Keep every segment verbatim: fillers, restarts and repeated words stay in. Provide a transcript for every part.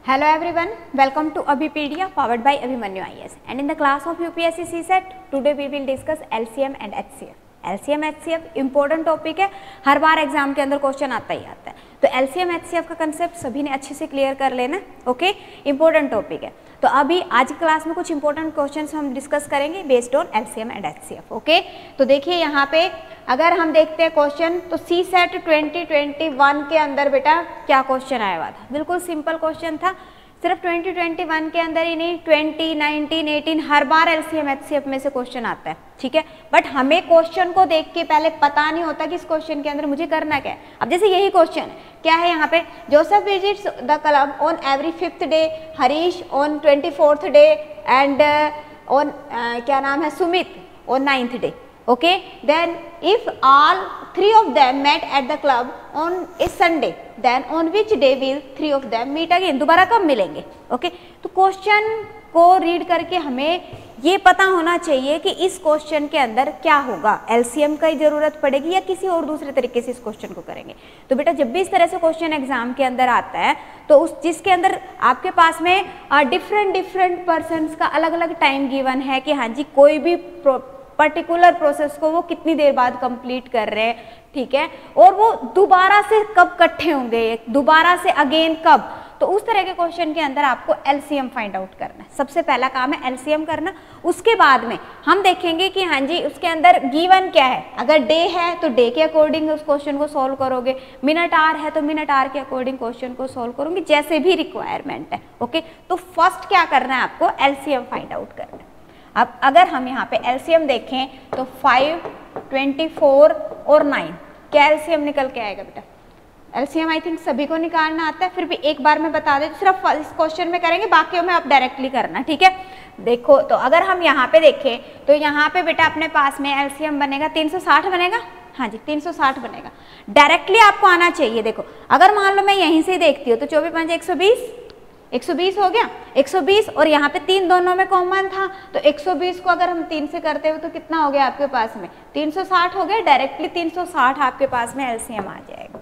Hello everyone, welcome to Abhipedia powered by Abhimanyu I A S, and in the class of U P S C C SET today we will discuss L C M and H C F. L C M H C F important topic है, हर बार exam के अंदर question आता ही आता है। तो L C M H C F का concept सभी ने अच्छे से क्लियर कर लेना, ओके। इम्पोर्टेंट टॉपिक है, तो अभी आज की क्लास में कुछ इंपॉर्टेंट क्वेश्चंस हम डिस्कस करेंगे based on L C M and H C F, okay. तो देखिए यहाँ पे अगर हम देखते हैं क्वेश्चन, तो CSAT twenty twenty one के अंदर बेटा क्या क्वेश्चन आया हुआ था, बिल्कुल सिंपल क्वेश्चन था। सिर्फ ट्वेंटी ट्वेंटी वन के अंदर ही नहीं, ट्वेंटी, नाइनटीन, एटीन हर बार L C M H C F में से क्वेश्चन आता है, ठीक है। बट हमें क्वेश्चन को देख के पहले पता नहीं होता कि इस क्वेश्चन के अंदर मुझे करना क्या है। अब जैसे यही क्वेश्चन क्या है यहाँ पे, Joseph visits the club on every fifth day, Harish on twenty fourth day and on क्या नाम है Sumit on ninth day, okay, then if all three of them met at the club on a Sunday, then on which day will three of them meet again? दोबारा कब मिलेंगे, okay okay? तो question को read करके हमें ये पता होना चाहिए कि इस क्वेश्चन के अंदर क्या होगा, एलसीएम की जरूरत पड़ेगी या किसी और दूसरे तरीके से इस क्वेश्चन को करेंगे। तो बेटा जब भी इस तरह से क्वेश्चन एग्जाम के अंदर आता है तो उस जिसके अंदर आपके पास में डिफरेंट डिफरेंट पर्सन्स का अलग अलग टाइम गिवन है कि हाँ जी कोई भी पर्टिकुलर प्रोसेस को वो कितनी देर बाद कंप्लीट कर रहे हैं, ठीक है, और वो दोबारा से कब इकट्ठे होंगे, दोबारा से अगेन कब। तो उस तरह के क्वेश्चन के अंदर आपको एलसीएम फाइंड आउट करना है। सबसे पहला काम है एलसीएम करना। उसके बाद में हम देखेंगे कि हाँ जी उसके अंदर गिवन क्या है। अगर डे है तो डे के अकॉर्डिंग उस क्वेश्चन को सॉल्व करोगे, मिनट आर है तो मिनट आर के अकॉर्डिंग क्वेश्चन को सॉल्व करोगे, जैसे भी रिक्वायरमेंट है, ओके। तो फर्स्ट क्या करना है आपको, एलसीएम फाइंड आउट करना है। अब अगर हम यहाँ पे एलसीएम देखें तो फाइव, ट्वेंटी फोर और नाइन, क्या एलसीएम निकल के आएगा बेटा? एलसीएम आई थिंक सभी को निकालना आता है, फिर भी एक बार मैं बता देती हूँ, सिर्फ इस क्वेश्चन में करेंगे, बाकियों में आप डायरेक्टली करना, ठीक है। देखो तो अगर हम यहाँ पे देखें तो यहाँ पे बेटा अपने पास में एलसीएम बनेगा तीन सौ साठ बनेगा, हाँ जी तीन सौ साठ बनेगा। डायरेक्टली आपको आना चाहिए। देखो अगर मान लो मैं यहीं से देखती हूँ तो चौबीस पाँच एक सौ बीस, एक सौ बीस हो गया, एक सौ बीस और यहाँ पे तीन दोनों में कॉमन था, तो एक सौ बीस को अगर हम तीन से करते हो तो कितना हो गया आपके पास में, तीन सौ साठ हो गया। डायरेक्टली तीन सौ साठ आपके पास में एलसीएम आ जाएगा।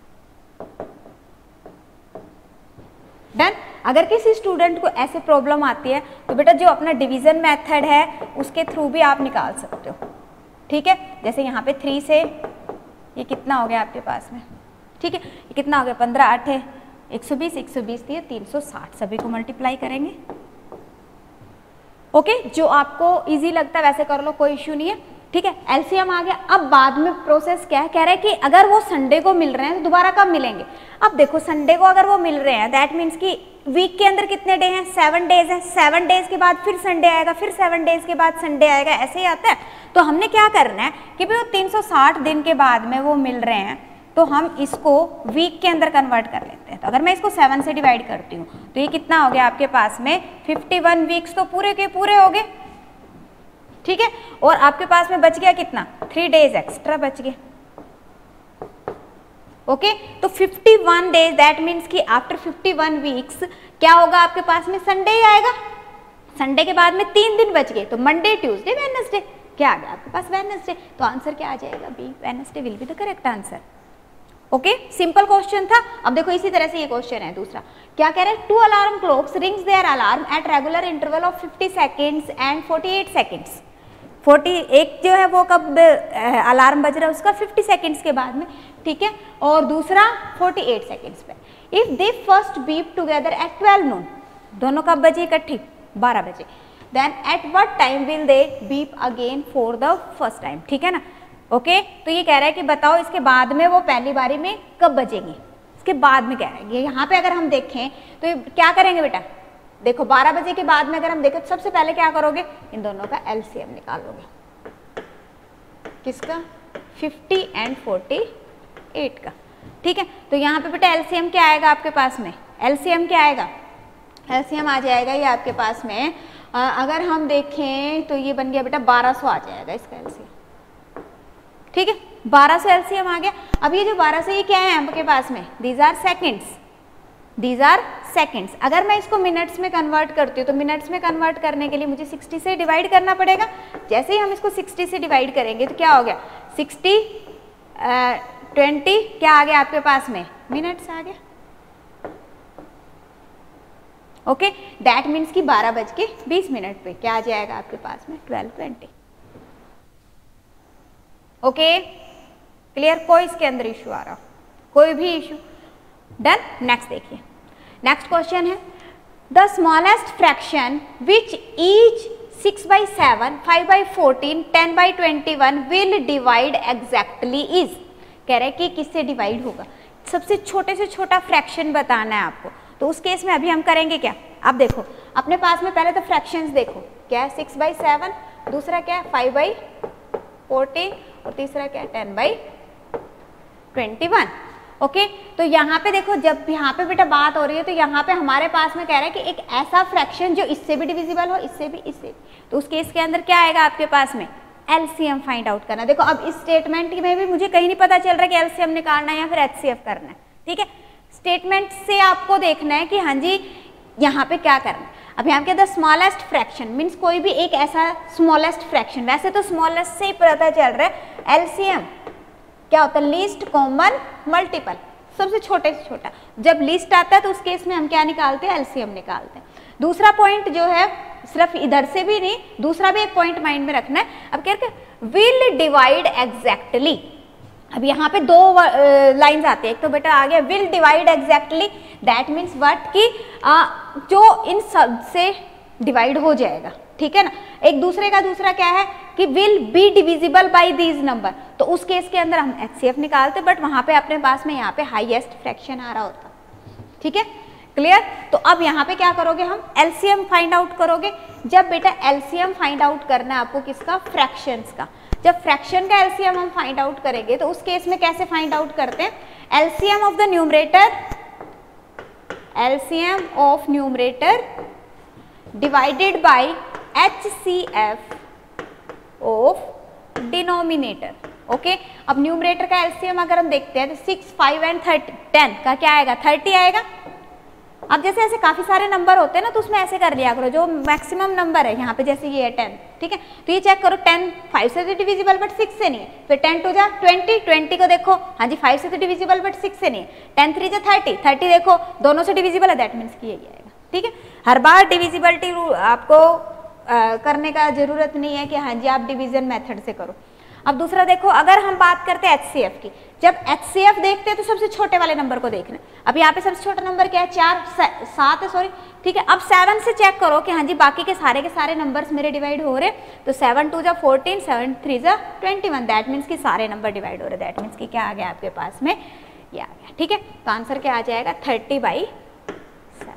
डन। अगर किसी स्टूडेंट को ऐसे प्रॉब्लम आती है तो बेटा जो अपना डिवीजन मेथड है उसके थ्रू भी आप निकाल सकते हो, ठीक है। जैसे यहाँ पे थ्री से ये कितना हो गया आपके पास में, ठीक है, ये कितना हो गया, पंद्रह आठ है एक सौ बीस, एक सौ बीस दिए तीन सौ साठ, सभी को मल्टीप्लाई करेंगे, ओके। जो आपको इजी लगता है वैसे कर लो, कोई इश्यू नहीं है, ठीक है। एलसीएम आ गया। अब बाद में प्रोसेस क्या है, कह रहे हैं कि अगर वो संडे को मिल रहे हैं तो दोबारा कब मिलेंगे। अब देखो संडे को अगर वो मिल रहे हैं दैट मीन्स कि वीक के अंदर कितने डे हैं, सेवन डेज हैं, सेवन डेज के बाद फिर संडे आएगा, फिर सेवन डेज के बाद संडे आएगा, ऐसे ही आता है। तो हमने क्या करना है कि भाई वो तीन सौ साठ दिन के बाद में वो मिल रहे हैं तो हम इसको वीक के अंदर कन्वर्ट कर लेते हैं। तो अगर मैं इसको सेवन से डिवाइड करती हूँ तो ये कितना हो गया आपके पास में, फिफ्टी वन वीक्स तो पूरे के पूरे हो गए, ठीक है। और आपके पास में बच गया कितना, थ्री डेज एक्स्ट्रा बच गए, ओके। तो fifty one days that means कि आफ्टर फिफ्टी वन वीक्स क्या होगा आपके पास में, संडे ही आएगा। संडे के बाद में तीन दिन बच गए, तो मंडे, ट्यूसडे, वेडनेसडे, क्या आ गया आपके पास, वेडनेसडे। तो आंसर क्या आ जाएगा, B, Wednesday will be the correct answer, okay. Simple question था। अब देखो इसी तरह से ये क्वेश्चन है दूसरा, क्या कह रहे हैं, two alarm clocks rings their alarm at regular interval of fifty seconds and forty eight seconds. Forty एक जो है वो कब अलार्म बज रहा है उसका फिफ्टी सेकंड्स के बाद में, ठीक है, और दूसरा फोर्टी एट सेकंड्स पे। If they first beep together at twelve noon, दोनों कब बजे इकट्ठी, बारह बजे, then at what time will they beep again for the first time, ठीक है ना, ओके okay, तो ये कह रहा है कि बताओ इसके बाद में वो पहली बारी में कब बजेंगे, इसके बाद में कह रहा है। ये यहाँ पे अगर हम देखें तो ये क्या करेंगे बेटा, देखो बारह बजे के बाद में अगर हम देखें तो सबसे पहले क्या करोगे, इन दोनों का एलसीएम निकालोगे, किसका, फिफ्टी एंड फोर्टी एट का, ठीक है। तो यहाँ पे बेटा एलसीएम क्या आएगा आपके पास में, एलसीएम क्या आएगा, एलसीएम आ जाएगा ये आपके पास में, आ, अगर हम देखें तो ये बन गया बेटा बारह सौ आ जाएगा इसका एलसीएम, ठीक है, बारह सौ एलसीएम आ गया। अब ये जो बारह सौ ये क्या है आपके पास में, these are seconds, these are seconds. अगर मैं इसको मिनट्स में कन्वर्ट करती हूँ तो मिनट्स में कन्वर्ट करने के लिए मुझे सिक्सटी से डिवाइड करना पड़ेगा। जैसे ही हम इसको सिक्सटी से डिवाइड करेंगे तो क्या हो गया, सिक्सटी ट्वेंटी क्या आ गया आपके पास में, मिनट्स आ गया, ओके, दैट मीन्स कि बारह बज के बीस मिनट पे क्या आ जाएगा आपके पास में ट्वेल्व ट्वेंटी। ओके क्लियर, कोई इसके अंदर इशू आ रहा हो, कोई भी इशू? डन। नेक्स्ट देखिए, नेक्स्ट क्वेश्चन है the smallest fraction which is six by seven, five by fourteen, ten by twenty one will divide exactly is. कह रहे हैं कि किससे डिवाइड होगा, सबसे छोटे से छोटा फ्रैक्शन बताना है आपको। तो उस केस में अभी हम करेंगे क्या, अब देखो अपने पास में पहले तो फ्रैक्शंस देखो, क्या है सिक्स बाई सेवन, दूसरा क्या है फाइव बाई फोर्टीन और तीसरा क्या है ten by twenty one. Okay, तो यहाँ पे देखो जब यहाँ पे बेटा बात हो रही है तो यहाँ पे हमारे पास में कह रहा है कि एक ऐसा फ्रैक्शन जो इससे भी डिविजिबल हो, इससे भी, इससे भी, तो उस केस के अंदर क्या आएगा आपके पास में एलसीएम फाइंड आउट करना। देखो अब इस स्टेटमेंट में भी मुझे कहीं नहीं पता चल रहा कि एलसीएम निकालना है या फिर एचसीएफ करना है, ठीक है। स्टेटमेंट से आपको देखना है कि हाँ जी यहाँ पे क्या करना है। अब यहाँ के द स्मॉलेस्ट फ्रैक्शन मीन्स कोई भी एक ऐसा स्मॉलेस्ट फ्रैक्शन, वैसे तो स्मॉलेस्ट से ही पता चल रहा है एलसीएम क्या होता है लीस्ट कॉमन मल्टीपल, सबसे छोटे से छोटा। जब लीस्ट आता है तो उस केस में हम क्या निकालते हैं एलसीएम निकालते हैं। दूसरा पॉइंट जो है सिर्फ इधर से भी नहीं, दूसरा भी एक पॉइंट माइंड में रखना है। अब क्या विल डिवाइड एग्जैक्टली, अब यहाँ पे दो लाइंस आती है, एक तो बेटा आ गया will divide exactly, that means what कि आ, जो इन सब से डिवाइड हो जाएगा, ठीक है ना। एक दूसरे का दूसरा क्या है कि will be divisible by these number, तो उस केस के अंदर हम एचसीएफ निकालते, बट वहां पे अपने पास में यहाँ पे हाईएस्ट फ्रैक्शन आ रहा होता, ठीक है क्लियर। तो अब यहाँ पे क्या करोगे हम एलसीएम फाइंड आउट करोगे। जब बेटा एलसीएम फाइंड आउट करना है आपको किसका, फ्रैक्शंस का। जब फ्रैक्शन का एलसीएम हम फाइंड आउट करेंगे तो उस केस में कैसे फाइंड आउट करते हैं, LCM of the numerator, LCM of numerator divided by HCF of denominator. Okay, अब न्यूमरेटर का एलसीएम अगर हम देखते हैं तो six, five and thirty, ten का क्या आएगा थर्टी आएगा। अब जैसे ऐसे काफी सारे नंबर होते हैं ना तो उसमें ऐसे कर लिया करो जो मैक्सिमम नंबर है, यहाँ पे जैसे ये है टेन, ठीक है, तो ये चेक करो टेन फाइव से तो डिविजिबल बट सिक्स से नहीं है, फिर टेन टू जा ट्वेंटी, ट्वेंटी को देखो हाँ जी फाइव से तो डिविजिबल बट सिक्स से नहीं है, टेन थ्री जा थर्टी, थर्टी देखो दोनों से डिविजिबल है, दैट मीन्स कि यही आएगा, ठीक है। हर बार डिविजिबिलिटी आपको आ, करने का जरूरत नहीं है कि हाँ जी आप डिवीजन मेथड से करो। अब दूसरा देखो, अगर हम बात करते हैं एचसीएफ की, जब एचसीएफ देखते हैं तो सबसे छोटे वाले नंबर को देखना। अब यहाँ पे सबसे छोटा नंबर क्या है, चार, सात है सॉरी, ठीक है। अब सेवन से चेक करो कि हाँ जी बाकी के सारे के सारे नंबर्स मेरे डिवाइड हो रहे, तो सेवन टू जा फोर्टीन, सेवन थ्री जा ट्वेंटी वन, दैट मीन्स कि सारे नंबर डिवाइड हो रहे, दैट मीन्स कि क्या आ गया आपके पास में ये आ गया, ठीक है। तो आंसर क्या आ जाएगा thirty by seven.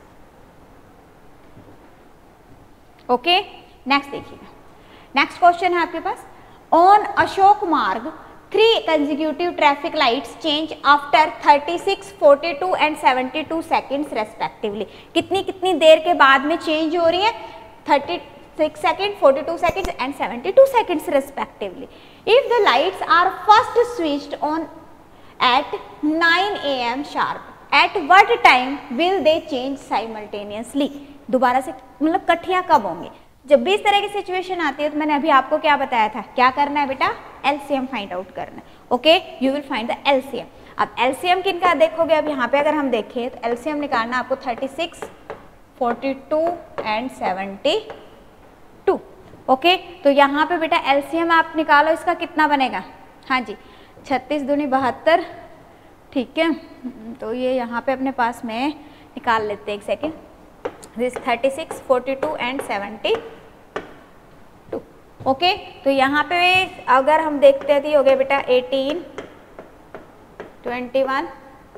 Okay, next देखिएगा, नेक्स्ट क्वेश्चन है आपके पास, on Ashok Marg three consecutive traffic lights change after thirty six, forty two and seventy two seconds respectively. कितनी कितनी देर के बाद में चेंज हो रही है, thirty six second, forty two seconds and seventy two seconds respectively. If the lights are first switched on at nine A M sharp, at what time will they change simultaneously. दोबारा से मतलब कठिया कब होंगे, जब भी इस तरह की सिचुएशन आती है तो मैंने अभी आपको क्या बताया था, क्या करना है बेटा एलसीएम फाइंड आउट करना है। Okay, you will find the LCM. अब एलसीएम किनका देखोगे, अब यहाँ पे अगर हम देखें तो एलसीएम निकालना आपको thirty six, forty two and seventy two. Okay, तो यहाँ पे बेटा एलसीएम आप निकालो, इसका कितना बनेगा, हाँ जी छत्तीस दूनी बहत्तर, ठीक है। तो ये यहाँ पे अपने पास में निकाल लेते हैं, एक second, this thirty six, forty two and seventy two. Okay, तो यहाँ पे अगर हम देखते हैं तो ये हो गया बेटा एटीन, ट्वेंटी वन,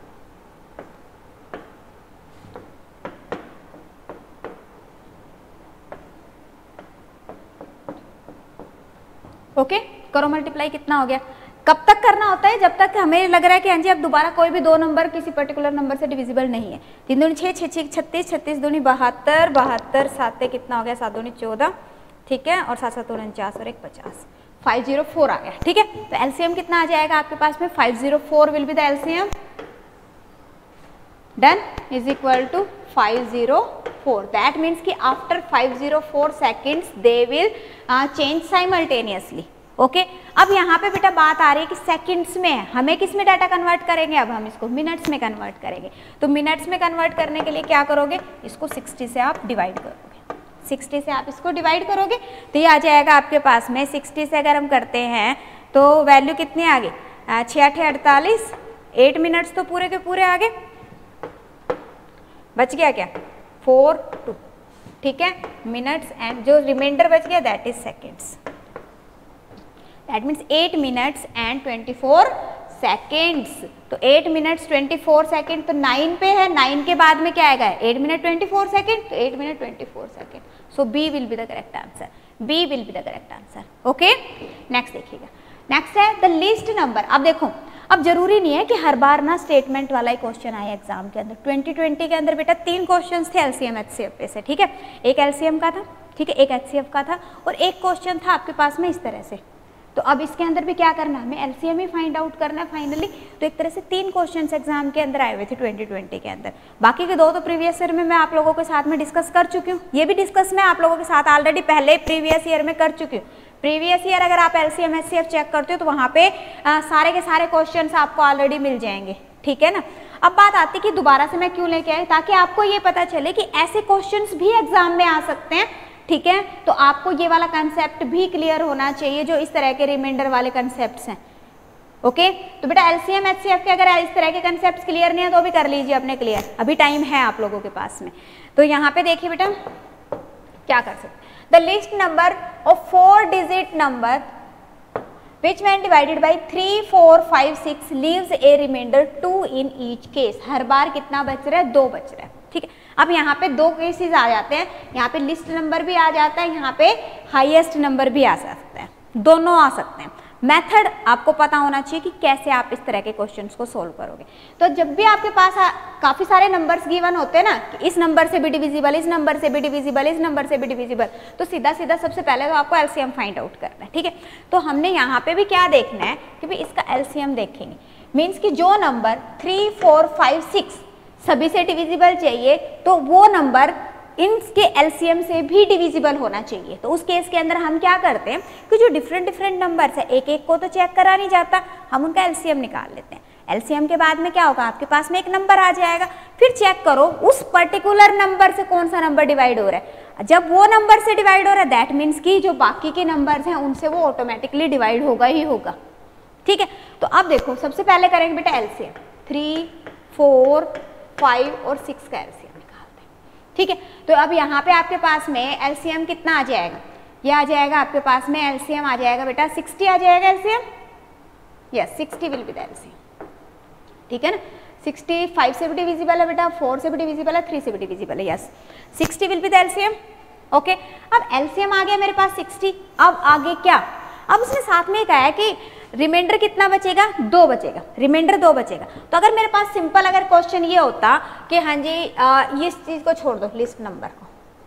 ओके, करो मल्टीप्लाई, कितना हो गया। कब तक करना होता है, जब तक हमें लग रहा है कि हाँ जी अब दोबारा कोई भी दो नंबर किसी पर्टिकुलर नंबर से डिविजिबल नहीं है। तीन दूनी छः, छः छः छत्तीस, छत्तीस दूनी बहत्तर, बहत्तर सात कितना हो गया, सात दूनी चौदह, ठीक है, और सात सात उनचास और एक पचास, फाइव जीरो फोर आ गया, ठीक है। तो एलसीएम कितना आ जाएगा आपके पास में, five zero four will be the LCM, done, is equal to five zero four. That means कि after five zero four seconds they will change simultaneously. Okay okay? अब यहाँ पे बेटा बात आ रही है कि सेकंड्स में है, हमें किस में डाटा कन्वर्ट करेंगे, अब हम इसको मिनट्स में कन्वर्ट करेंगे। तो मिनट्स में कन्वर्ट करने के लिए क्या करोगे, इसको साठ से आप डिवाइड करोगे, साठ से आप इसको डिवाइड करोगे तो ये आ जाएगा आपके पास में, साठ से अगर हम करते हैं तो वैल्यू कितनी आ गई, छः आठे अड़तालीस, एट मिनट्स तो पूरे के पूरे आ गए, बच गया क्या फोर टू, ठीक है, मिनट्स एंड जो रिमाइंडर बच गया that is seconds, that means eight minutes and twenty four seconds. तो eight minutes twenty four second तो नाइन पे है, नाइन के बाद में क्या आएगा, eight minute twenty four second, तो eight minute twenty four second, so B will be the correct answer, B will be the correct answer. Okay, next देखिएगा, नेक्स्ट है द लिस्ट नंबर। अब देखो, अब जरूरी नहीं है कि हर बार ना स्टेटमेंट वाला ही क्वेश्चन आए एग्जाम के अंदर। ट्वेंटी ट्वेंटी के अंदर बेटा तीन क्वेश्चंस थे एलसीएम एचसीएफ पे से, ठीक है, एक एलसीएम का था, ठीक है, एक एचसीएफ का था और एक क्वेश्चन था आपके पास में इस तरह से। तो अब इसके अंदर भी क्या करना है, हमें एलसीएम ही फाइंड आउट करना है फाइनली। तो एक तरह से तीन क्वेश्चंस एग्जाम के अंदर आए हुए थे ट्वेंटी ट्वेंटी के अंदर, बाकी के दो तो प्रीवियस ईयर में मैं आप लोगों के साथ में डिस्कस कर चुकी हूँ, ये भी डिस्कस मैं आप लोगों के साथ ऑलरेडी पहले प्रीवियस ईयर में कर चुकी हूँ। प्रीवियस ईयर अगर आप एलसीएम एचसीएफ चेक करते हो तो वहाँ पे आ, सारे के सारे क्वेश्चंस आपको ऑलरेडी मिल जाएंगे, ठीक है ना। अब बात आती कि दोबारा से मैं क्यों लेके आई, ताकि आपको ये पता चले कि ऐसे क्वेश्चंस भी एग्जाम में आ सकते हैं, ठीक है। तो आपको ये वाला कंसेप्ट भी क्लियर होना चाहिए जो इस तरह के रिमाइंडर वाले कंसेप्ट्स हैं। ओके, तो बेटा एलसीएम एचसीएफ के अगर इस तरह के कंसेप्ट्स क्लियर नहीं है तो भी कर लीजिए अपने क्लियर, अभी टाइम है आप लोगों के पास में। तो यहाँ पे देखिए बेटा क्या कर सकते, the least number of four digit number which when divided by three, four, five, six leaves a remainder two in each case। हर बार कितना बच रहा है, दो बच रहा है, ठीक है। अब यहाँ पे दो केसेस आ जाते हैं, यहाँ पे लिस्ट नंबर भी आ जाता है, यहाँ पे हाईएस्ट नंबर भी आ सकता है, दोनों आ सकते हैं। मेथड आपको पता होना चाहिए कि कैसे आप इस तरह के क्वेश्चंस को सोल्व करोगे। तो जब भी आपके पास काफी सारे नंबर्स गिवन होते हैं ना, कि इस नंबर से भी डिविजिबल, इस नंबर से भी डिविजिबल, इस नंबर से भी डिविजिबल, तो सीधा सीधा सबसे पहले तो आपको एलसीएम फाइंड आउट करना है, ठीक है। तो हमने यहाँ पे भी क्या देखना है कि भाई इसका एलसीएम देखेंगे, मीन्स कि जो number three, four, five, six सभी से डिविजिबल चाहिए तो वो नंबर इनके एलसीएम से भी डिविजिबल होना चाहिए। तो उस केस के अंदर हम क्या करते हैं कि जो डिफरेंट डिफरेंट नंबर्स है, एक एक को तो चेक करा नहीं जाता, हम उनका एलसीएम निकाल लेते हैं। एलसीएम के बाद में क्या होगा, आपके पास में एक नंबर आ जाएगा, फिर चेक करो उस पर्टिकुलर नंबर से कौन सा नंबर डिवाइड हो रहा है। जब वो नंबर से डिवाइड हो रहा है दैट मीन्स कि जो बाकी के नंबर्स हैं उनसे वो ऑटोमेटिकली डिवाइड होगा ही होगा, ठीक है। तो अब देखो सबसे पहले करेंगे बेटा एलसीएम, थ्री, फोर, फाइव और सिक्स का एलसीएम निकालते हैं, ठीक है। तो अब यहाँ पे आपके पास में एलसीएम कितना आ जाएगा, ये आ जाएगा आपके पास में एलसीएम आ जाएगा बेटा सिक्सटी आ जाएगा LCM, yes sixty will be the LCM, ठीक है ना। सिक्सटी फाइव से भी डिविजिबल है बेटा, फोर से भी डिविजिबल है, थ्री से भी डिविजिबल है, yes sixty will be the LCM. Okay, अब एलसीएम आ गया मेरे पास सिक्सटी, अब आगे क्या, अब उसने साथ में कहा है कि रिमाइंडर कितना बचेगा, दो बचेगा, रिमाइंडर दो बचेगा। तो अगर मेरे पास सिंपल अगर क्वेश्चन ये होता कि हाँ जी आ, ये इस चीज को छोड़ दो लिस्ट नंबर को,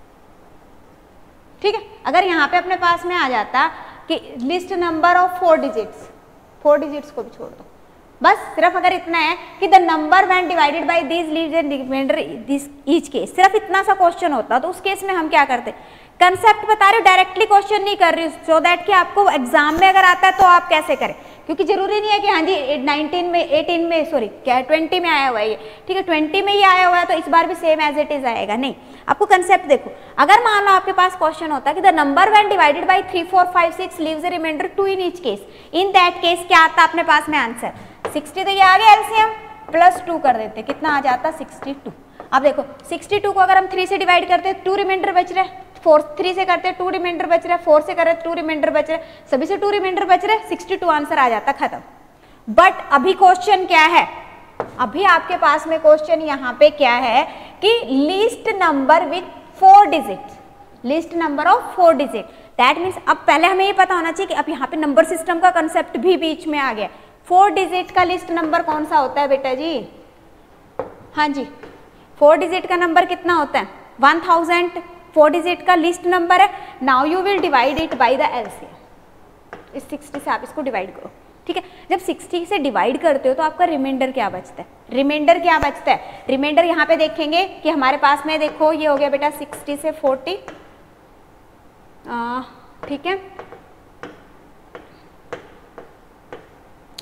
ठीक है। अगर यहाँ पे अपने पास में आ जाता कि least number of four digits, four digits को भी छोड़ दो, बस सिर्फ अगर इतना है कि the number when divided by these leaves and reminder this each case, सिर्फ इतना सा क्वेश्चन होता तो उस केस में हम क्या करते, कंसेप्ट बता रही हूँ, डायरेक्टली क्वेश्चन नहीं कर रही हूँ, सो दैट कि आपको एग्जाम में अगर आता है तो आप कैसे करें, क्योंकि जरूरी नहीं है कि हाँ जी नाइनटीन में, एटीन में, सॉरी क्या ट्वेंटी में आया हुआ है ये, ठीक है, ट्वेंटी में ही आया हुआ है तो इस बार भी सेम एज इट इज आएगा, नहीं। आपको कंसेप्ट देखो, अगर मान लो आपके पास क्वेश्चन होता है कि the number when divided by three, four, five, six leaves a reminder two in each case, in that case क्या आता अपने पास में आंसर सिक्सटी, तो ये आ गया एलसीएम, प्लस टू कर देते कितना आ जाता सिक्सटी टू। अब देखो सिक्सटी टू को अगर हम थ्री से डिवाइड करते हैं टू रिमाइंडर बच रहा है, फोर थ्री से करते हैं टू रिमाइंडर बच रहा है, फोर से कर रहे टू रिमाइंडर बच रहा है, सभी से टू रिमाइंडर बच रहे हैं, सिक्सटी टू आंसर आ जाता खत्म। बट अभी क्वेश्चन क्या है, अभी आपके पास में क्वेश्चन यहाँ पे क्या है कि least number with four digit, least number of four digit, that means अब पहले हमें ये पता होना चाहिए कि अब यहाँ पे नंबर सिस्टम का कंसेप्ट भी बीच में आ गया। फोर डिजिट का लिस्ट नंबर कौन सा होता है बेटा जी, हाँ जी फोर डिजिट का नंबर कितना होता है, वन थाउजेंड फोर डिजिट का लिस्ट नंबर है। Now you will divide it by the LCM, इस सिक्सटी से आप इसको डिवाइड करो, ठीक है। जब सिक्सटी से डिवाइड करते हो तो आपका रिमाइंडर क्या बचता है, रिमाइंडर क्या बचता है, रिमाइंडर यहाँ पे देखेंगे कि हमारे पास में देखो ये हो गया बेटा सिक्सटी से फोर्टी, ठीक है,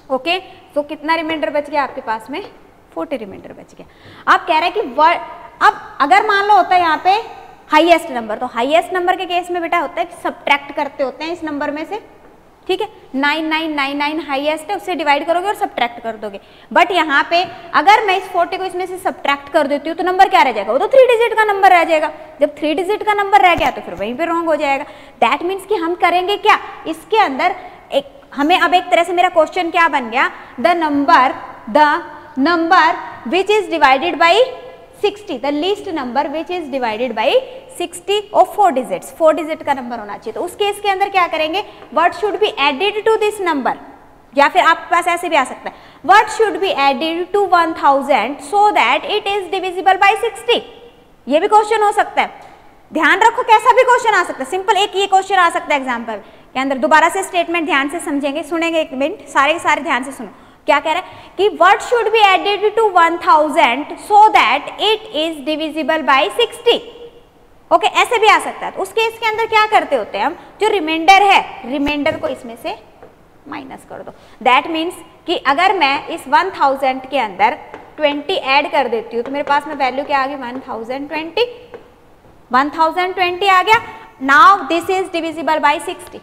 ओके, तो कितना रिमाइंडर बच गया आपके पास में, फोर्टी रिमाइंडर बच गया। आप कह रहे हैं कि वर्ड, अब अगर मान लो होता है यहाँ पे हाईएस्ट नंबर, तो हाईएस्ट नंबर के केस में बेटा होता है कि सब्ट्रैक्ट करते होते हैं इस नंबर में से, ठीक है, nine nine nine nine highest है, उससे डिवाइड करोगे और सब्ट्रैक्ट कर दोगे। बट यहाँ पे अगर मैं इस फोर्टी को इसमें से सब्ट्रैक्ट कर देती हूँ तो नंबर क्या रह जाएगा, वो तो थ्री डिजिट का नंबर रह जाएगा। जब थ्री डिजिट का नंबर रह गया तो फिर वहीं पे रॉन्ग हो जाएगा। दैट मीन्स कि हम करेंगे क्या, इसके अंदर एक हमें अब एक तरह से मेरा क्वेश्चन क्या बन गया, the number the number which is divided by sixty, the least number which is divided by sixty और फोर डिजिट्स, फोर डिजिट का नंबर होना चाहिए। तो उस केस के अंदर क्या करेंगे, what should be added to this number, या फिर आपके पास ऐसे भी आ सकता है, what should be added to one thousand so that it is divisible by sixty. ये भी क्वेश्चन हो सकता है, ध्यान रखो कैसा भी क्वेश्चन आ सकता है। सिंपल एक ये क्वेश्चन आ सकता है एग्जाम्पल के अंदर, दोबारा से स्टेटमेंट ध्यान से समझेंगे, सुनेंगे एक मिनट, सारे के सारे ध्यान से सुनो। क्या कह रहा है कि what should be added to one thousand so that it is divisible by sixty. Okay, ऐसे भी आ सकता है। तो उस केस के अंदर क्या करते होते हैं हम, जो रिमाइंडर है, रिमाइंडर को इसमें से माइनस कर दो। दैट मीन्स कि अगर मैं इस वन थाउजेंड के अंदर ट्वेंटी ऐड कर देती हूँ तो मेरे पास में वैल्यू क्या आ गई, one thousand twenty, one thousand twenty आ गया। Now this is divisible by sixty.